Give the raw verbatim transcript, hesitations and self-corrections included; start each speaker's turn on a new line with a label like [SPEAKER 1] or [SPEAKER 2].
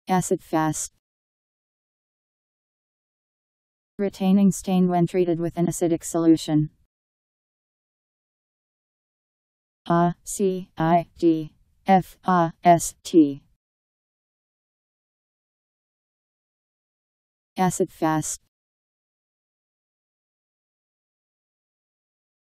[SPEAKER 1] Acid fast. Retaining stain when treated with an acidic solution. A C I D F A S T. Acid fast.